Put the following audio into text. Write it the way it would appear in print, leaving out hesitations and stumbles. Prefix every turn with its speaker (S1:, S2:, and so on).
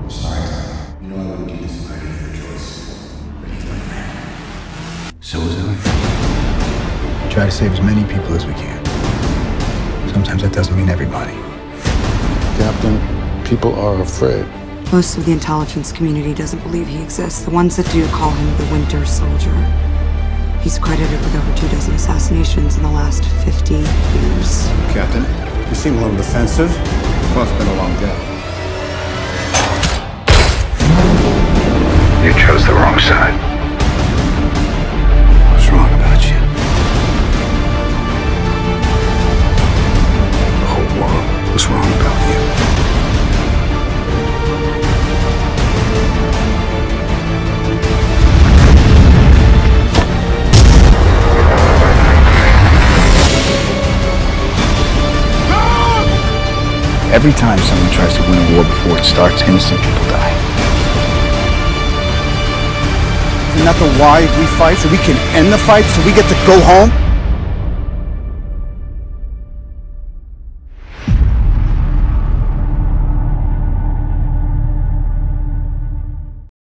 S1: Sorry. You know I wouldn't do this if I didn't have a choice. But he's my friend. So was I.
S2: We try to save as many people as we can. Sometimes that doesn't mean everybody.
S3: Captain, people are afraid.
S4: Most of the intelligence community doesn't believe he exists. The ones that do call him the Winter Soldier. He's credited with over 24 assassinations in the last 50 years.
S1: Captain, you seem a little defensive. Well, it's been a long day.
S2: You chose the wrong side. What's wrong about you? The whole world was wrong about you. Every time someone tries to win a war before it starts, innocent people die.
S5: Isn't that the why we fight? So we can end the fight, so we get to go home?